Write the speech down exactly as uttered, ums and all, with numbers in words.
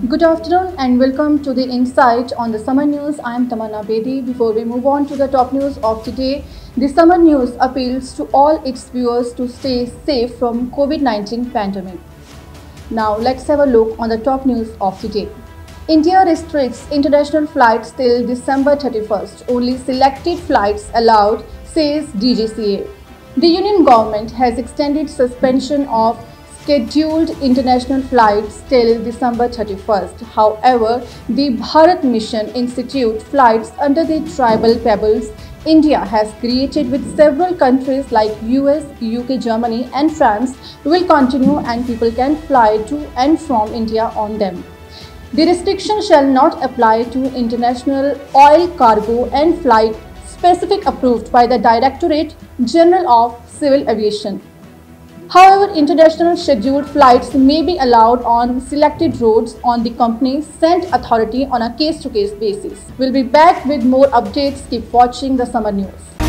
Good afternoon and welcome to the Insight on the Summer News. I am Tamanna Bedi. Before we move on to the top news of today, the Summer News appeals to all its viewers to stay safe from COVID nineteen pandemic. Now let's have a look on the top news of today. India restricts international flights till December thirty-first. Only selected flights allowed, says D G C A. The Union government has extended suspension of scheduled international flights till December thirty-first. However, the Bharat Mission Institute flights under the Tribal Pebbles India has created with several countries like U S, U K, Germany and France will continue and people can fly to and from India on them. The restriction shall not apply to international oil cargo and flight specific approved by the Directorate General of Civil Aviation. However, international scheduled flights may be allowed on selected routes on the company's sent authority on a case-to-case basis. We'll be back with more updates. Keep watching the Summer News.